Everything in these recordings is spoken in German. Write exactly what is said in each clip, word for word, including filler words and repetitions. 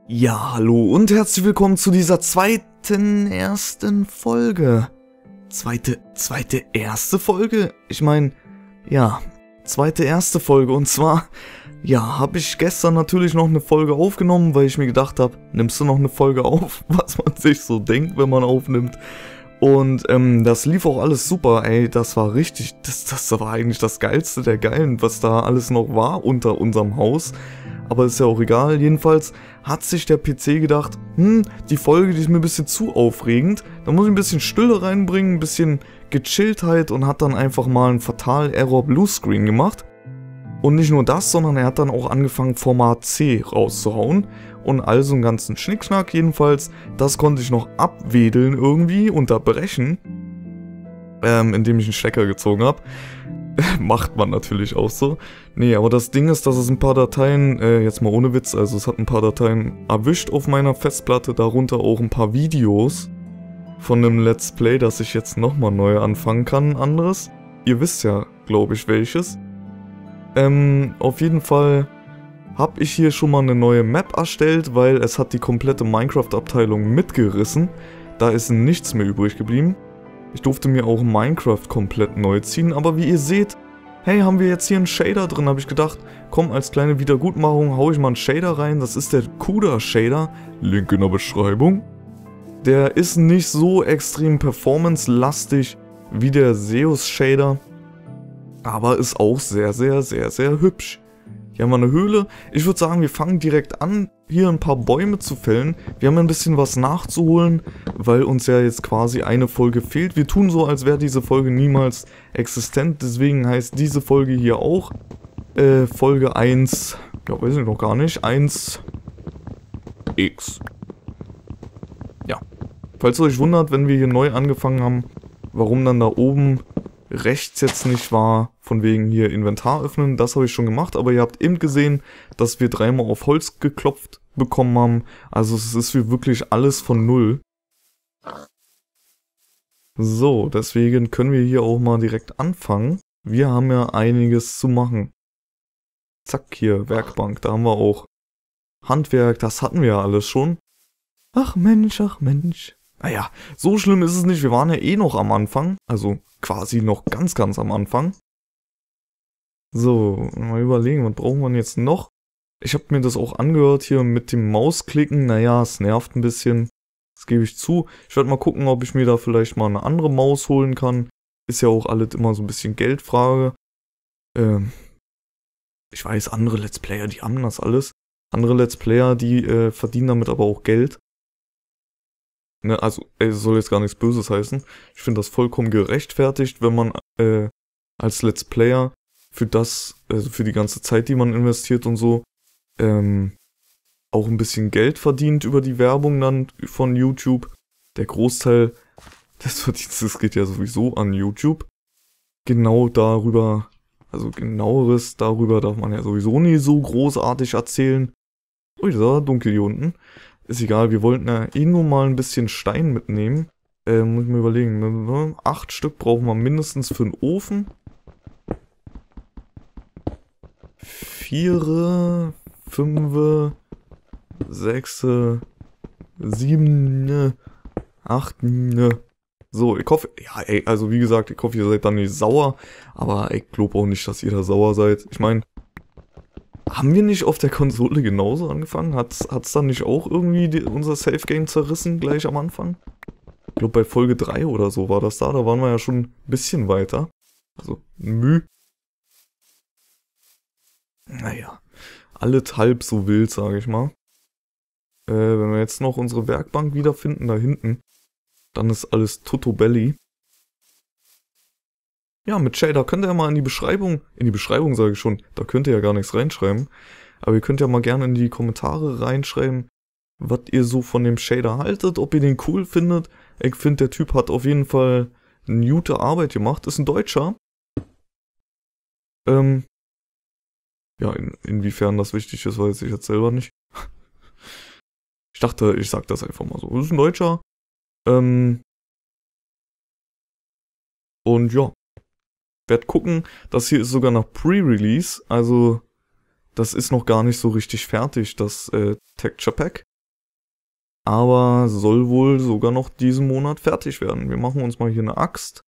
Ja, hallo und herzlich willkommen zu dieser zweiten, ersten Folge. Zweite, zweite, erste Folge? Ich meine, ja, zweite, erste Folge. Und zwar, ja, habe ich gestern natürlich noch eine Folge aufgenommen, weil ich mir gedacht habe, nimmst du noch eine Folge auf, was man sich so denkt, wenn man aufnimmt. Und ähm, das lief auch alles super, ey, das war richtig, das, das war eigentlich das Geilste der Geilen, was da alles noch war unter unserem Haus. Aber ist ja auch egal, jedenfalls hat sich der P C gedacht, hm, die Folge, die ist mir ein bisschen zu aufregend, da muss ich ein bisschen Stille reinbringen, ein bisschen Gechilltheit und hat dann einfach mal einen Fatal Error Bluescreen gemacht. Und nicht nur das, sondern er hat dann auch angefangen Format C rauszuhauen und also einen ganzen Schnickschnack jedenfalls, das konnte ich noch abwedeln irgendwie, unterbrechen, ähm, indem ich einen Stecker gezogen habe. Macht man natürlich auch so. Nee, aber das Ding ist, dass es ein paar Dateien, äh, jetzt mal ohne Witz, also es hat ein paar Dateien erwischt auf meiner Festplatte, darunter auch ein paar Videos von einem Let's Play, das ich jetzt nochmal neu anfangen kann, ein anderes. Ihr wisst ja, glaube ich, welches. Ähm, auf jeden Fall habe ich hier schon mal eine neue Map erstellt, weil es hat die komplette Minecraft-Abteilung mitgerissen. Da ist nichts mehr übrig geblieben. Ich durfte mir auch Minecraft komplett neu ziehen, aber wie ihr seht, hey, haben wir jetzt hier einen Shader drin, habe ich gedacht, komm, als kleine Wiedergutmachung hau ich mal einen Shader rein, das ist der CUDA Shader, Link in der Beschreibung. Der ist nicht so extrem performance-lastig wie der Zeus Shader, aber ist auch sehr, sehr, sehr, sehr hübsch. Hier haben wir eine Höhle. Ich würde sagen, wir fangen direkt an, hier ein paar Bäume zu fällen. Wir haben ein bisschen was nachzuholen, weil uns ja jetzt quasi eine Folge fehlt. Wir tun so, als wäre diese Folge niemals existent. Deswegen heißt diese Folge hier auch äh, Folge eins, ja, weiß ich noch gar nicht, eins x. Ja, falls ihr euch wundert, wenn wir hier neu angefangen haben, warum dann da oben rechts jetzt nicht war, von wegen hier Inventar öffnen, das habe ich schon gemacht, aber ihr habt eben gesehen, dass wir dreimal auf Holz geklopft bekommen haben, also es ist für wirklich alles von null. So, deswegen können wir hier auch mal direkt anfangen. Wir haben ja einiges zu machen. Zack, hier, Werkbank, da haben wir auch Handwerk, das hatten wir ja alles schon. Ach Mensch, ach Mensch. Naja, so schlimm ist es nicht, wir waren ja eh noch am Anfang, also quasi noch ganz, ganz am Anfang. So, mal überlegen, was brauchen wir jetzt noch? Ich habe mir das auch angehört hier mit dem Mausklicken, naja, es nervt ein bisschen, das gebe ich zu. Ich werde mal gucken, ob ich mir da vielleicht mal eine andere Maus holen kann. Ist ja auch alles immer so ein bisschen Geldfrage. Ähm, ich weiß, andere Let's Player, die haben das alles. Andere Let's Player, die äh, verdienen damit aber auch Geld. Ne, also, ey, das soll jetzt gar nichts Böses heißen. Ich finde das vollkommen gerechtfertigt, wenn man äh, als Let's Player für das, also für die ganze Zeit, die man investiert und so, ähm, auch ein bisschen Geld verdient über die Werbung dann von YouTube. Der Großteil des Verdienstes geht ja sowieso an YouTube. Genau darüber, also genaueres darüber darf man ja sowieso nie so großartig erzählen. Ui, da war dunkel hier unten. Ist egal, wir wollten ja eh nur mal ein bisschen Stein mitnehmen. Äh, muss ich mir überlegen, acht Stück brauchen wir mindestens für den Ofen. Viere, fünfe, sechse, siebene, achtene. So, ich hoffe, ja, ey, also wie gesagt, ich hoffe, ihr seid dann nicht sauer. Aber ich glaube auch nicht, dass ihr da sauer seid. Ich meine, haben wir nicht auf der Konsole genauso angefangen? Hat's, hat's dann nicht auch irgendwie die, unser Safe-Game zerrissen, gleich am Anfang? Ich glaube bei Folge drei oder so war das da, da waren wir ja schon ein bisschen weiter. Also, Müh. Naja, alles halb so wild, sage ich mal. Äh, wenn wir jetzt noch unsere Werkbank wiederfinden, da hinten, dann ist alles tutto belli. Ja, mit Shader könnt ihr ja mal in die Beschreibung, in die Beschreibung sage ich schon, da könnt ihr ja gar nichts reinschreiben. Aber ihr könnt ja mal gerne in die Kommentare reinschreiben, was ihr so von dem Shader haltet, ob ihr den cool findet. Ich finde, der Typ hat auf jeden Fall eine gute Arbeit gemacht, ist ein Deutscher. Ähm, ja, in, inwiefern das wichtig ist, weiß ich jetzt selber nicht. Ich dachte, ich sag das einfach mal so. Das ist ein Deutscher. Ähm, und ja. Werd gucken, das hier ist sogar noch Pre-Release, also das ist noch gar nicht so richtig fertig, das äh, Texture Pack. Aber soll wohl sogar noch diesen Monat fertig werden. Wir machen uns mal hier eine Axt.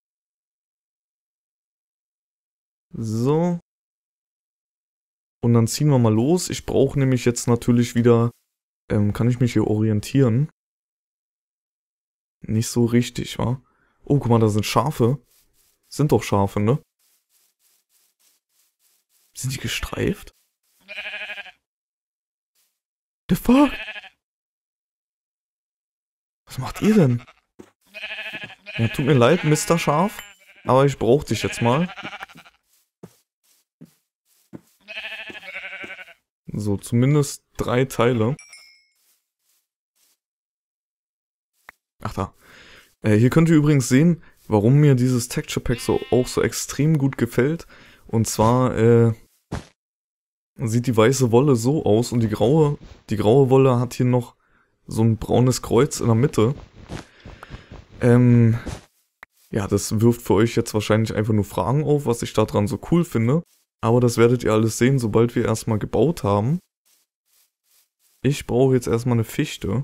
So. Und dann ziehen wir mal los. Ich brauche nämlich jetzt natürlich wieder... Ähm, kann ich mich hier orientieren? Nicht so richtig, wa? Oh, guck mal, da sind Schafe. Sind doch Schafe, ne? Sind die gestreift? The fuck? Was macht ihr denn? Ja, tut mir leid, Mister Schaf. Aber ich brauch dich jetzt mal. So, zumindest drei Teile. Ach da. Äh, hier könnt ihr übrigens sehen, warum mir dieses Texture Pack so auch so extrem gut gefällt. Und zwar, äh, sieht die weiße Wolle so aus und die graue, die graue Wolle hat hier noch so ein braunes Kreuz in der Mitte. Ähm, ja, das wirft für euch jetzt wahrscheinlich einfach nur Fragen auf, was ich daran so cool finde. Aber das werdet ihr alles sehen, sobald wir erstmal gebaut haben. Ich brauche jetzt erstmal eine Fichte.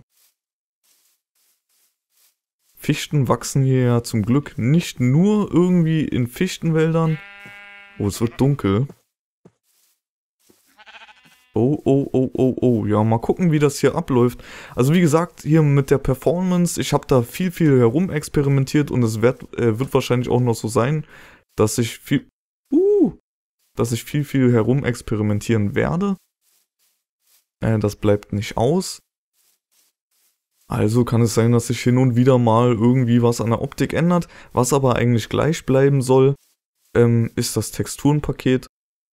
Fichten wachsen hier ja zum Glück nicht nur irgendwie in Fichtenwäldern. Oh, es wird dunkel. Oh, oh, oh, oh, oh. Ja, mal gucken, wie das hier abläuft. Also wie gesagt, hier mit der Performance, ich habe da viel, viel herumexperimentiert und es wird, äh, wird wahrscheinlich auch noch so sein, dass ich viel, uh, dass ich viel, viel herumexperimentieren werde. Äh, das bleibt nicht aus. Also kann es sein, dass sich hin und wieder mal irgendwie was an der Optik ändert. Was aber eigentlich gleich bleiben soll, ähm, ist das Texturenpaket.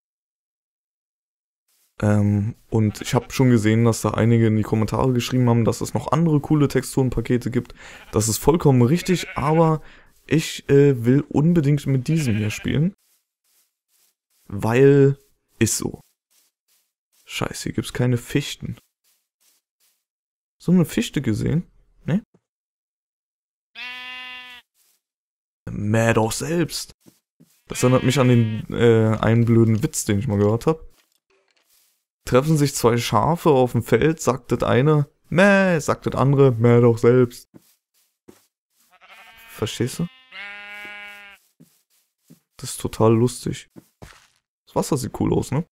Ähm, und ich habe schon gesehen, dass da einige in die Kommentare geschrieben haben, dass es noch andere coole Texturenpakete gibt. Das ist vollkommen richtig, aber ich äh, will unbedingt mit diesem hier spielen. Weil, ist so. Scheiße, hier gibt's keine Fichten. So eine Fichte gesehen? Ne? Mäh doch selbst. Das erinnert mich an den äh, einen blöden Witz, den ich mal gehört habe. Treffen sich zwei Schafe auf dem Feld, sagt das eine, mäh, sagt das andere, mäh doch selbst. Verstehst du? Das ist total lustig. Das Wasser sieht cool aus, ne?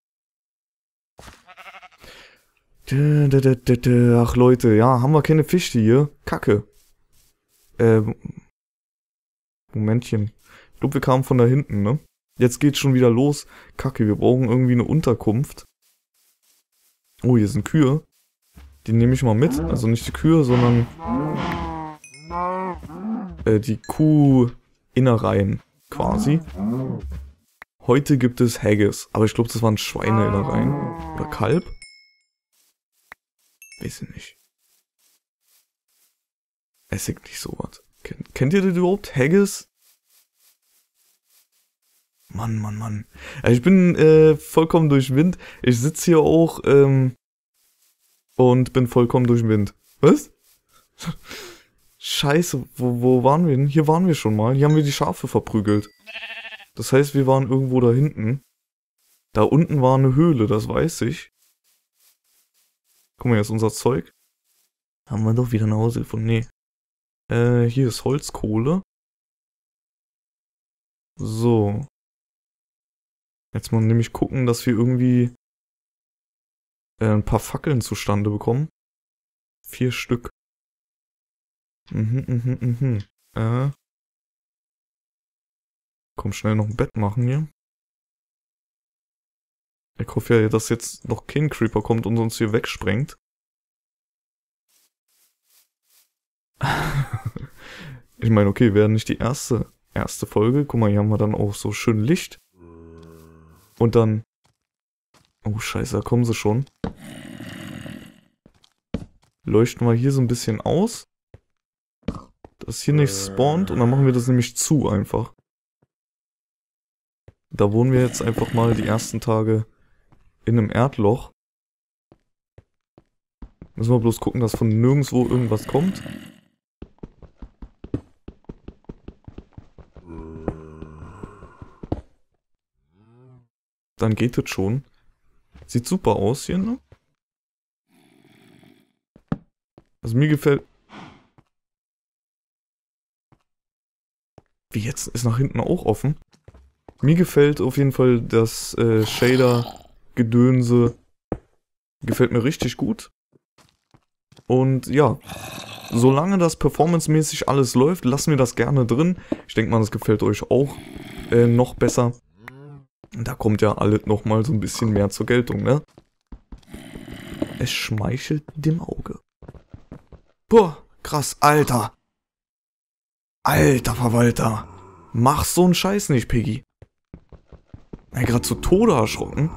Ach Leute, ja, haben wir keine Fische hier? Kacke. Äh, Momentchen. Ich glaube, wir kamen von da hinten, ne? Jetzt geht's schon wieder los. Kacke, wir brauchen irgendwie eine Unterkunft. Oh, hier sind Kühe. Die nehme ich mal mit. Also nicht die Kühe, sondern äh, die Kuh-Innereien quasi. Heute gibt es Haggis. Aber ich glaube, das waren Schweine-Innereien. Oder Kalb? Weiß ich nicht. Essig nicht sowas. Kennt, kennt ihr das überhaupt? Haggis? Mann, Mann, Mann. Also ich bin äh, vollkommen durch den Wind. Ich sitze hier auch ähm, und bin vollkommen durch den Wind. Was? Scheiße, wo, wo waren wir denn? Hier waren wir schon mal. Hier haben wir die Schafe verprügelt. Das heißt, wir waren irgendwo da hinten. Da unten war eine Höhle, das weiß ich. Guck mal, jetzt unser Zeug. Haben wir doch wieder nach Hause gefunden. Nee. Äh, hier ist Holzkohle. So. Jetzt mal nämlich gucken, dass wir irgendwie äh, ein paar Fackeln zustande bekommen. Vier Stück. Mhm, mhm, mhm. Äh. Komm, schnell noch ein Bett machen hier. Ich hoffe ja, dass jetzt noch kein Creeper kommt und uns hier wegsprengt. Ich meine, okay, wäre nicht die erste, erste Folge. Guck mal, hier haben wir dann auch so schön Licht. Und dann... Oh, scheiße, da kommen sie schon. Leuchten wir hier so ein bisschen aus. Dass hier nichts spawnt. Und dann machen wir das nämlich zu einfach. Da wohnen wir jetzt einfach mal die ersten Tage in einem Erdloch. Müssen wir bloß gucken, dass von nirgendwo irgendwas kommt. Dann geht es schon. Sieht super aus hier, ne? Also mir gefällt... Wie jetzt? Ist nach hinten auch offen? Mir gefällt auf jeden Fall das äh, Shader-Gedönse. Gefällt mir richtig gut. Und ja, solange das performancemäßig alles läuft, lassen wir das gerne drin. Ich denke mal, das gefällt euch auch äh, noch besser. Da kommt ja alles nochmal so ein bisschen mehr zur Geltung, ne? Es schmeichelt dem Auge. Boah, krass, Alter. Alter Verwalter. Mach so einen Scheiß nicht, Piggy. Ich bin gerade zu Tode erschrocken.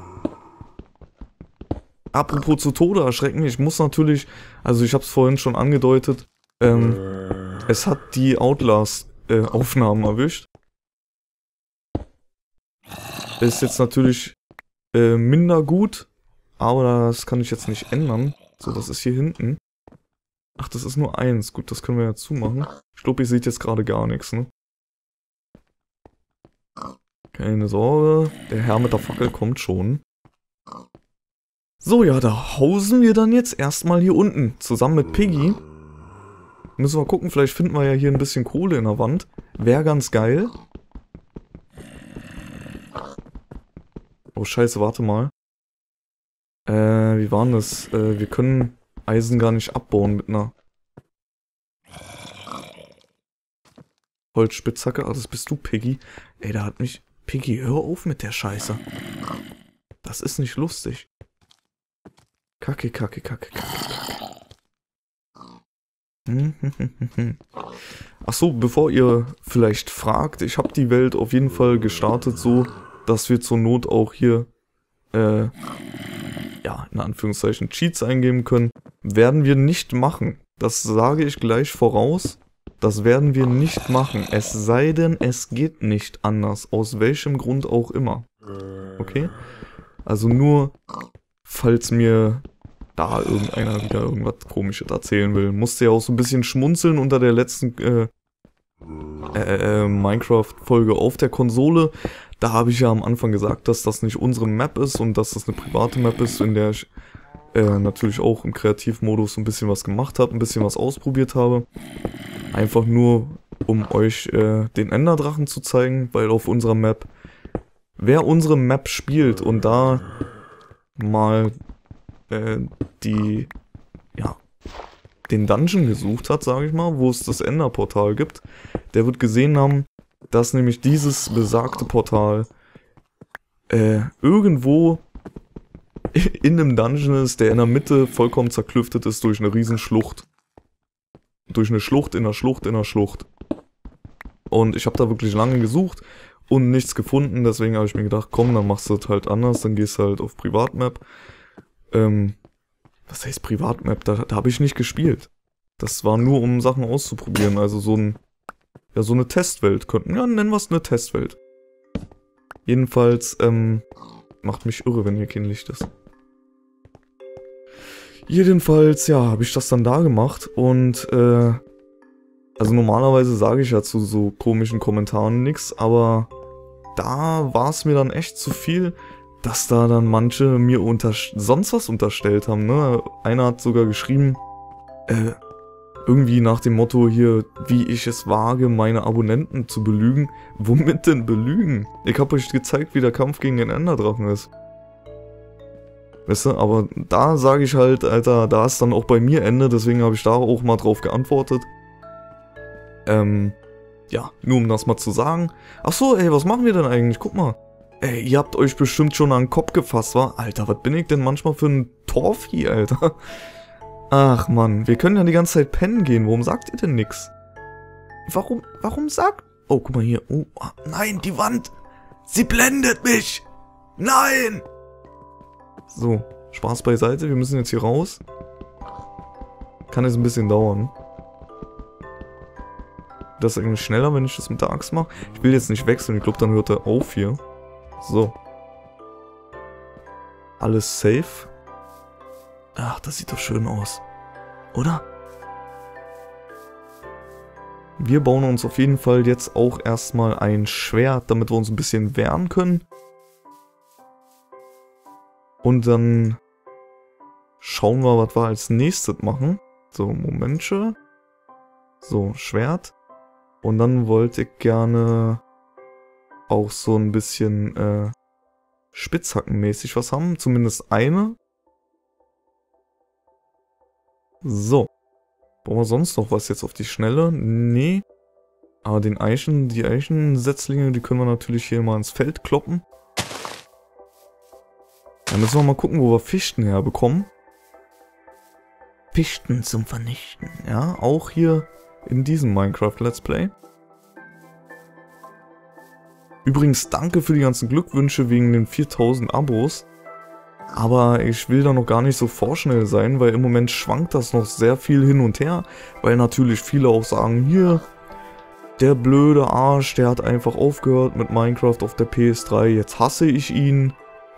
Apropos zu Tode erschrecken, ich muss natürlich, also ich habe es vorhin schon angedeutet, ähm, es hat die Outlast-Aufnahmen äh, erwischt. Ist jetzt natürlich äh, minder gut, aber das kann ich jetzt nicht ändern. So, das ist hier hinten. Ach, das ist nur eins. Gut, das können wir ja zumachen. Ich glaube, ihr seht jetzt gerade gar nichts, ne? Keine Sorge, der Herr mit der Fackel kommt schon. So, ja, da hausen wir dann jetzt erstmal hier unten, zusammen mit Piggy. Müssen wir gucken, vielleicht finden wir ja hier ein bisschen Kohle in der Wand. Wäre ganz geil. Oh, scheiße, warte mal. Äh, wie war denn das? Äh, wir können Eisen gar nicht abbauen mit einer Holzspitzhacke. Ah, das bist du, Piggy. Ey, da hat mich... Piggy, hör auf mit der Scheiße. Das ist nicht lustig. Kacke, kacke, kacke, kacke, kacke. Ach so, bevor ihr vielleicht fragt, ich habe die Welt auf jeden Fall gestartet so, dass wir zur Not auch hier, äh, ja, in Anführungszeichen Cheats eingeben können. Werden wir nicht machen. Das sage ich gleich voraus. Das werden wir nicht machen. Es sei denn, es geht nicht anders. Aus welchem Grund auch immer. Okay? Also nur, falls mir da irgendeiner wieder irgendwas Komisches erzählen will. Musste ja auch so ein bisschen schmunzeln unter der letzten äh, äh, äh, Minecraft-Folge auf der Konsole. Da habe ich ja am Anfang gesagt, dass das nicht unsere Map ist und dass das eine private Map ist, in der ich äh, natürlich auch im Kreativmodus ein bisschen was gemacht habe, ein bisschen was ausprobiert habe. Einfach nur, um euch äh, den Enderdrachen zu zeigen, weil auf unserer Map, wer unsere Map spielt und da mal äh, die, ja, den Dungeon gesucht hat, sage ich mal, wo es das Enderportal gibt, der wird gesehen haben, dass nämlich dieses besagte Portal äh, irgendwo in einem Dungeon ist, der in der Mitte vollkommen zerklüftet ist durch eine riesen Schlucht. Durch eine Schlucht in der Schlucht in der Schlucht. Und ich habe da wirklich lange gesucht und nichts gefunden, deswegen habe ich mir gedacht, komm, dann machst du das halt anders, dann gehst du halt auf Privatmap. Ähm, was heißt Privatmap? Da, da habe ich nicht gespielt. Das war nur, um Sachen auszuprobieren, also so ein, ja, so eine Testwelt könnten, ja, nennen wir es eine Testwelt. Jedenfalls, ähm, macht mich irre, wenn hier kein Licht ist. Jedenfalls, ja, habe ich das dann da gemacht und, äh, also normalerweise sage ich ja zu so komischen Kommentaren nichts, aber da war es mir dann echt zu viel, dass da dann manche mir unter sonst was unterstellt haben, ne? Einer hat sogar geschrieben, äh, irgendwie nach dem Motto hier, wie ich es wage, meine Abonnenten zu belügen. Womit denn belügen? Ich habe euch gezeigt, wie der Kampf gegen den Enderdrachen ist. Weißt du, aber da sage ich halt, Alter, da ist dann auch bei mir Ende, deswegen habe ich da auch mal drauf geantwortet. Ähm, ja, nur um das mal zu sagen. Ach so, ey, was machen wir denn eigentlich? Guck mal. Ey, ihr habt euch bestimmt schon an den Kopf gefasst, wa? Alter, was bin ich denn manchmal für ein Torfi, Alter? Ach Mann, wir können ja die ganze Zeit pennen gehen, warum sagt ihr denn nix? Warum, warum sagt... Oh, guck mal hier. Oh, nein, die Wand! Sie blendet mich! Nein! So, Spaß beiseite, wir müssen jetzt hier raus. Kann jetzt ein bisschen dauern. Das ist eigentlich schneller, wenn ich das mit der Axt mache. Ich will jetzt nicht wechseln, ich glaube, dann hört er auf hier. So. Alles safe. Ach, das sieht doch schön aus. Oder? Wir bauen uns auf jeden Fall jetzt auch erstmal ein Schwert, damit wir uns ein bisschen wehren können. Und dann schauen wir, was wir als nächstes machen. So, Momentchen. So, Schwert. Und dann wollte ich gerne auch so ein bisschen äh, Spitzhackenmäßig was haben. Zumindest eine. So. Brauchen wir sonst noch was jetzt auf die Schnelle? Nee. Aber den Eichen, die Eichensetzlinge, die können wir natürlich hier mal ins Feld kloppen. Dann müssen wir mal gucken, wo wir Fichten herbekommen. Fichten zum Vernichten. Ja, auch hier in diesem Minecraft Let's Play. Übrigens, danke für die ganzen Glückwünsche wegen den viertausend Abos. Aber ich will da noch gar nicht so vorschnell sein, weil im Moment schwankt das noch sehr viel hin und her. Weil natürlich viele auch sagen, hier, der blöde Arsch, der hat einfach aufgehört mit Minecraft auf der P S drei, jetzt hasse ich ihn.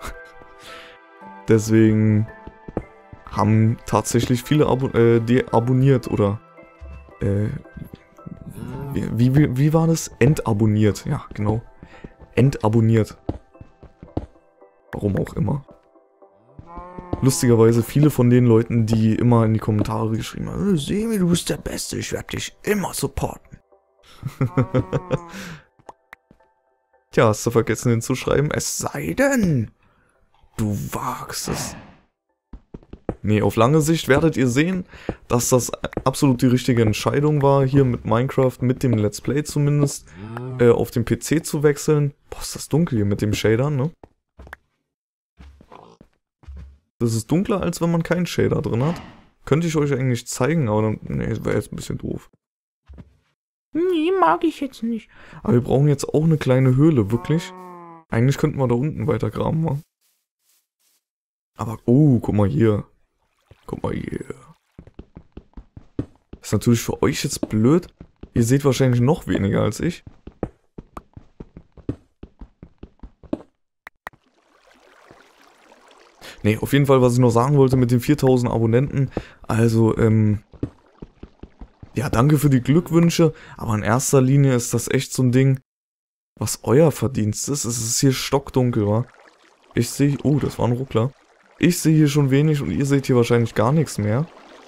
Deswegen haben tatsächlich viele Abo äh, deabonniert oder äh, wie, wie, wie war das? Entabonniert, ja genau. Entabonniert. Warum auch immer. Lustigerweise viele von den Leuten, die immer in die Kommentare geschrieben haben, Semi, du bist der Beste, ich werde dich immer supporten. Tja, hast du vergessen hinzuschreiben, es sei denn, du wagst es. Nee, auf lange Sicht werdet ihr sehen, dass das absolut die richtige Entscheidung war, hier mit Minecraft, mit dem Let's Play zumindest, äh, auf den P C zu wechseln. Boah, ist das dunkel hier mit dem Shader, ne? Das ist dunkler, als wenn man keinen Shader drin hat. Könnte ich euch eigentlich zeigen, aber dann, nee, das wäre jetzt ein bisschen doof. Nee, mag ich jetzt nicht. Aber wir brauchen jetzt auch eine kleine Höhle, wirklich. Eigentlich könnten wir da unten weiter graben, wa? Aber, oh, guck mal hier. Guck mal hier. Ist natürlich für euch jetzt blöd. Ihr seht wahrscheinlich noch weniger als ich. Nee, auf jeden Fall, was ich noch sagen wollte mit den viertausend Abonnenten. Also, ähm... ja, danke für die Glückwünsche. Aber in erster Linie ist das echt so ein Ding, was euer Verdienst ist. Es ist hier stockdunkel, wa? Ich sehe... oh, das war ein Ruckler. Ich sehe hier schon wenig und ihr seht hier wahrscheinlich gar nichts mehr.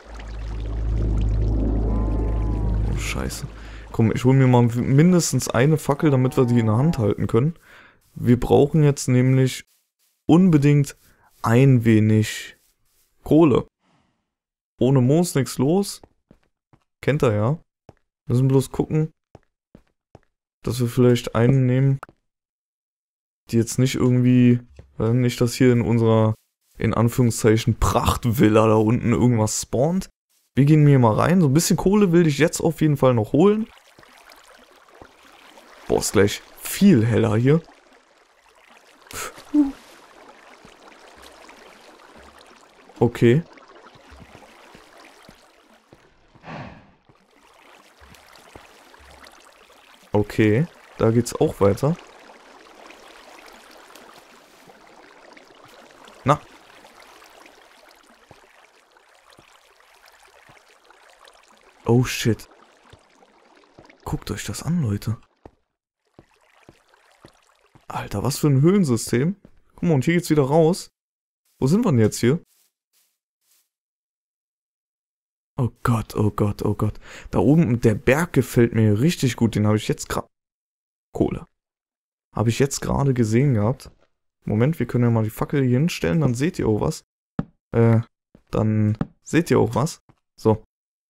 Oh, scheiße. Komm, ich hole mir mal mindestens eine Fackel, damit wir die in der Hand halten können. Wir brauchen jetzt nämlich unbedingt ein wenig Kohle. Ohne Moos nichts los. Kennt ihr ja. Wir müssen bloß gucken, dass wir vielleicht einen nehmen, die jetzt nicht irgendwie, nicht, dass hier in unserer, in Anführungszeichen, Prachtvilla da unten irgendwas spawnt. Wir gehen hier mal rein. So ein bisschen Kohle will ich jetzt auf jeden Fall noch holen. Boah, ist gleich viel heller hier. Okay. Okay, da geht's auch weiter. Na. Oh shit. Guckt euch das an, Leute. Alter, was für ein Höhlensystem. Guck mal, und hier geht's wieder raus. Wo sind wir denn jetzt hier? Oh Gott, oh Gott, oh Gott. Da oben, der Berg gefällt mir richtig gut. Den habe ich jetzt gerade... Kohle. Habe ich jetzt gerade gesehen gehabt. Moment, wir können ja mal die Fackel hier hinstellen, dann seht ihr auch was. Äh, dann seht ihr auch was. So.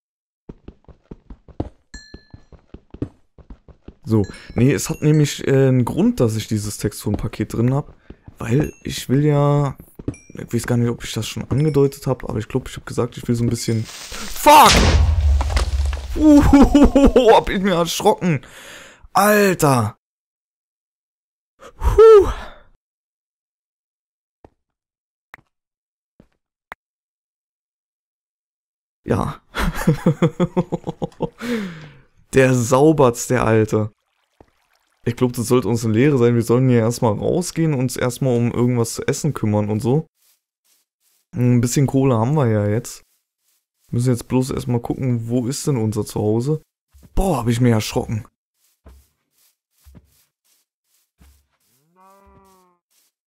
So. Nee, es hat nämlich äh, einen Grund, dass ich dieses Texturenpaket drin habe. Weil ich will ja... Ich weiß gar nicht, ob ich das schon angedeutet habe, aber ich glaube, ich habe gesagt, ich will so ein bisschen... Fuck! Uhuhuhu, hab ich mir erschrocken. Alter! Puh. Ja. Der saubert's, der Alte. Ich glaube, das sollte uns eine Lehre sein. Wir sollen hier erstmal rausgehen und uns erstmal um irgendwas zu essen kümmern und so. Ein bisschen Kohle haben wir ja jetzt. Wir müssen jetzt bloß erstmal gucken, wo ist denn unser Zuhause? Boah, habe ich mir erschrocken.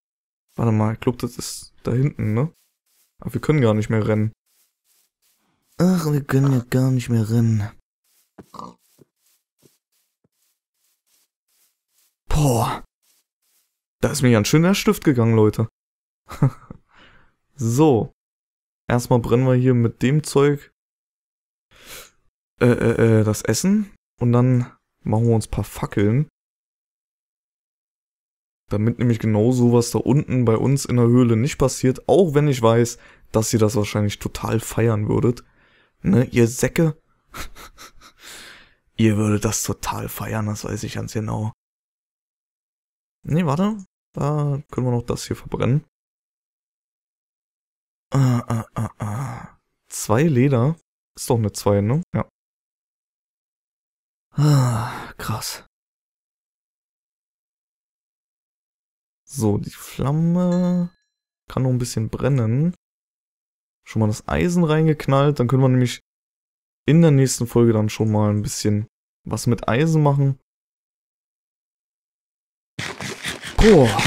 Warte mal, ich glaube, das ist da hinten, ne? Aber wir können gar nicht mehr rennen. Ach, wir können ja gar nicht mehr rennen. Boah. Da ist mir ganz schön der Stift gegangen, Leute. So. Erstmal brennen wir hier mit dem Zeug äh, äh, äh, das Essen. Und dann machen wir uns ein paar Fackeln. Damit nämlich genau sowas da unten bei uns in der Höhle nicht passiert. Auch wenn ich weiß, dass ihr das wahrscheinlich total feiern würdet. Ne, ihr Säcke? Ihr würdet das total feiern, das weiß ich ganz genau. Ne, warte. Da können wir noch das hier verbrennen. Ah, ah, ah, ah. Zwei Leder. Ist doch eine zwei, ne? Ja. Ah, krass. So, die Flamme kann noch ein bisschen brennen. Schon mal das Eisen reingeknallt. Dann können wir nämlich in der nächsten Folge dann schon mal ein bisschen was mit Eisen machen. Boah.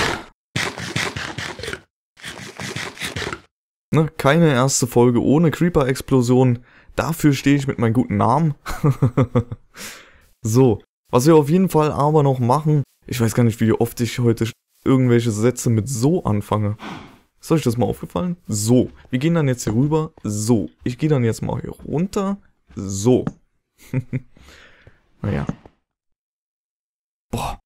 Ne, keine erste Folge ohne Creeper-Explosion. Dafür stehe ich mit meinem guten Namen. So, was wir auf jeden Fall aber noch machen. Ich weiß gar nicht, wie oft ich heute irgendwelche Sätze mit so anfange. Ist euch das mal aufgefallen? So, wir gehen dann jetzt hier rüber. So, ich gehe dann jetzt mal hier runter. So. Naja. Boah.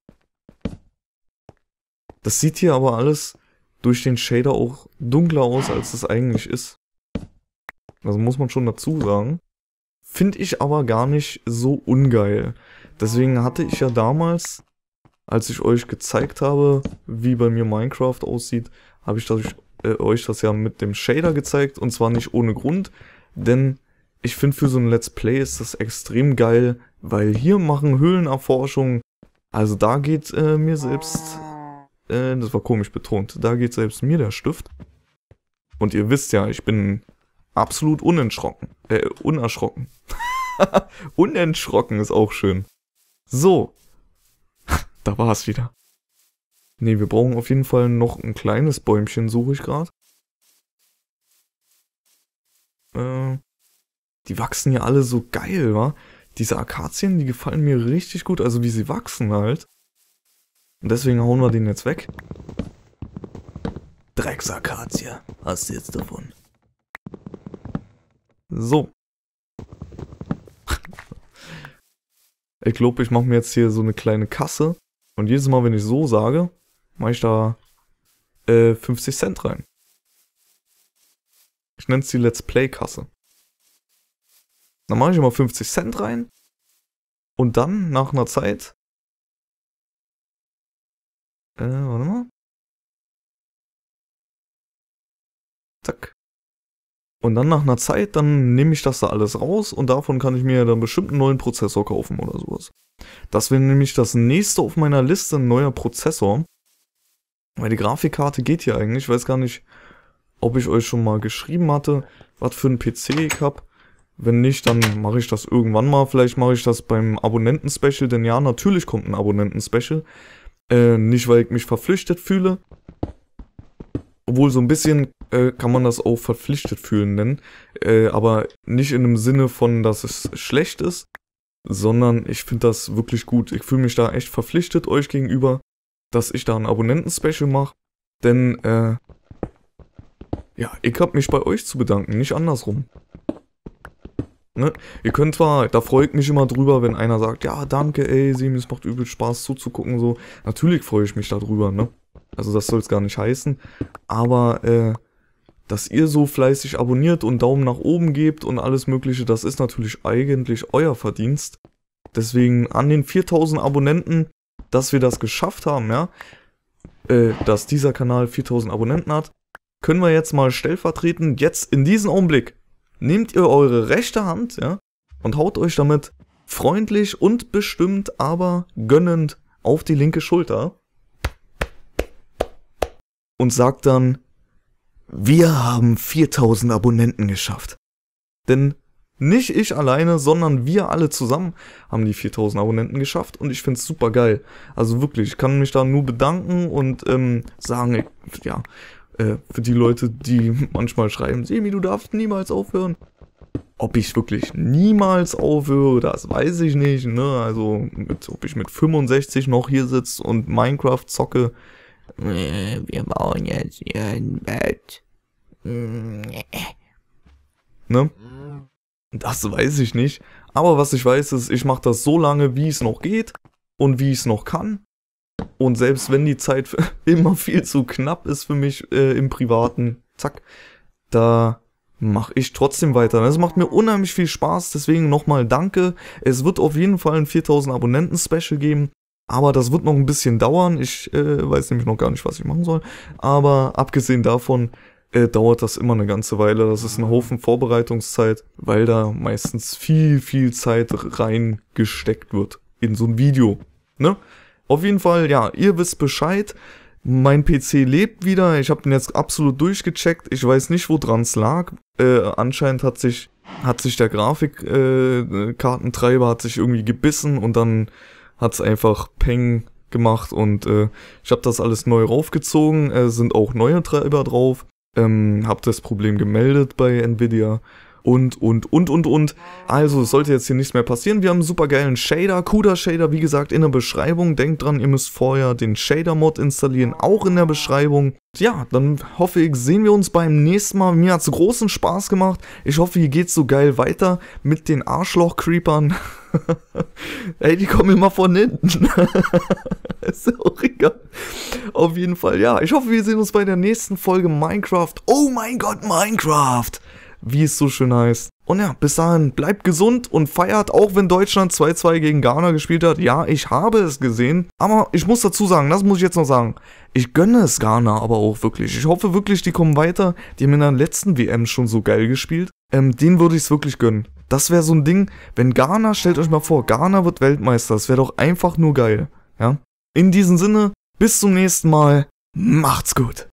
Das sieht hier aber alles durch den Shader auch dunkler aus, als es eigentlich ist. Also muss man schon dazu sagen. Finde ich aber gar nicht so ungeil. Deswegen hatte ich ja damals, als ich euch gezeigt habe, wie bei mir Minecraft aussieht, habe ich das, äh, euch das ja mit dem Shader gezeigt. Und zwar nicht ohne Grund, denn ich finde, für so ein Let's Play ist das extrem geil, weil hier machen Höhlenerforschung, also da geht äh, mir selbst, äh, das war komisch betont, da geht selbst mir der Stift. Und ihr wisst ja, ich bin absolut unerschrocken, äh, unerschrocken. Unerschrocken ist auch schön. So, da war es wieder. Ne, wir brauchen auf jeden Fall noch ein kleines Bäumchen, suche ich gerade. Äh... Die wachsen ja alle so geil, wa? Diese Akazien, die gefallen mir richtig gut, also wie sie wachsen halt. Und deswegen hauen wir den jetzt weg. Drecksakazie, hast du jetzt davon. So. Ich glaube, ich mache mir jetzt hier so eine kleine Kasse. Und jedes Mal, wenn ich so sage, mache ich da äh, fünfzig Cent rein. Ich nenne es die Let's Play Kasse. Dann mache ich immer fünfzig Cent rein. Und dann, nach einer Zeit... Äh, warte mal. Zack. Und dann nach einer Zeit, dann nehme ich das da alles raus und davon kann ich mir dann bestimmt einen neuen Prozessor kaufen oder sowas. Das wäre nämlich das nächste auf meiner Liste, ein neuer Prozessor. Weil die Grafikkarte geht hier eigentlich. Ich weiß gar nicht, ob ich euch schon mal geschrieben hatte, was für einen P C ich habe. Wenn nicht, dann mache ich das irgendwann mal. Vielleicht mache ich das beim Abonnenten-Special, denn ja, natürlich kommt ein Abonnenten-Special. Äh, nicht, weil ich mich verpflichtet fühle. Obwohl, so ein bisschen äh, kann man das auch verpflichtet fühlen nennen. Äh, aber nicht in dem Sinne von, dass es schlecht ist, sondern ich finde das wirklich gut. Ich fühle mich da echt verpflichtet euch gegenüber, dass ich da ein Abonnenten-Special mache. Denn, äh, ja, ich habe mich bei euch zu bedanken, nicht andersrum. Ne? Ihr könnt zwar, da freue ich mich immer drüber, wenn einer sagt, ja, danke, ey, Semi, es macht übel Spaß zuzugucken, so. Natürlich freue ich mich darüber, ne? Also das soll es gar nicht heißen. Aber, äh, dass ihr so fleißig abonniert und Daumen nach oben gebt und alles mögliche, das ist natürlich eigentlich euer Verdienst. Deswegen an den viertausend Abonnenten, dass wir das geschafft haben, ja, äh, dass dieser Kanal viertausend Abonnenten hat, können wir jetzt mal stellvertretend, jetzt in diesem Augenblick, nehmt ihr eure rechte Hand, ja, und haut euch damit freundlich und bestimmt, aber gönnend auf die linke Schulter und sagt dann, wir haben viertausend Abonnenten geschafft. Denn nicht ich alleine, sondern wir alle zusammen haben die viertausend Abonnenten geschafft und ich finde es super geil. Also wirklich, ich kann mich da nur bedanken und ähm, sagen, ja, äh, für die Leute, die manchmal schreiben, Semi, du darfst niemals aufhören. Ob ich wirklich niemals aufhöre, das weiß ich nicht, ne? Also, mit, ob ich mit fünfundsechzig noch hier sitze und Minecraft zocke. Wir bauen jetzt hier ein Bett. Ne? Das weiß ich nicht. Aber was ich weiß ist, ich mache das so lange, wie es noch geht und wie ich es noch kann. Und selbst wenn die Zeit immer viel zu knapp ist für mich äh, im Privaten, zack, da mache ich trotzdem weiter. Das macht mir unheimlich viel Spaß, deswegen nochmal danke. Es wird auf jeden Fall ein viertausend Abonnenten-Special geben, aber das wird noch ein bisschen dauern. Ich äh, weiß nämlich noch gar nicht, was ich machen soll. Aber abgesehen davon äh, dauert das immer eine ganze Weile. Das ist ein Haufen Vorbereitungszeit, weil da meistens viel, viel Zeit reingesteckt wird in so ein Video, ne? Auf jeden Fall, ja, ihr wisst Bescheid. Mein P C lebt wieder. Ich habe den jetzt absolut durchgecheckt. Ich weiß nicht, woran es lag. Äh, anscheinend hat sich, hat sich der Grafikkartentreiber äh, hat sich irgendwie gebissen und dann hat es einfach Peng gemacht und äh, ich habe das alles neu raufgezogen. Äh, sind auch neue Treiber drauf. Ähm, habe das Problem gemeldet bei Nvidia. Und, und, und, und, und. Also, es sollte jetzt hier nichts mehr passieren. Wir haben einen super geilen Shader. CUDA Shader, wie gesagt, in der Beschreibung. Denkt dran, ihr müsst vorher den Shader-Mod installieren. Auch in der Beschreibung. Ja, dann hoffe ich, sehen wir uns beim nächsten Mal. Mir hat es großen Spaß gemacht. Ich hoffe, hier geht's so geil weiter mit den Arschloch-Creepern. Ey, die kommen immer von hinten. Ist auch egal. Auf jeden Fall, ja. Ich hoffe, wir sehen uns bei der nächsten Folge Minecraft. Oh mein Gott, Minecraft! Wie es so schön heißt. Und ja, bis dahin, bleibt gesund und feiert, auch wenn Deutschland zwei zwei gegen Ghana gespielt hat. Ja, ich habe es gesehen, aber ich muss dazu sagen, das muss ich jetzt noch sagen, ich gönne es Ghana aber auch wirklich. Ich hoffe wirklich, die kommen weiter. Die haben in der letzten W M schon so geil gespielt. Ähm, denen würde ich es wirklich gönnen. Das wäre so ein Ding, wenn Ghana, stellt euch mal vor, Ghana wird Weltmeister. Das wäre doch einfach nur geil. Ja? In diesem Sinne, bis zum nächsten Mal. Macht's gut.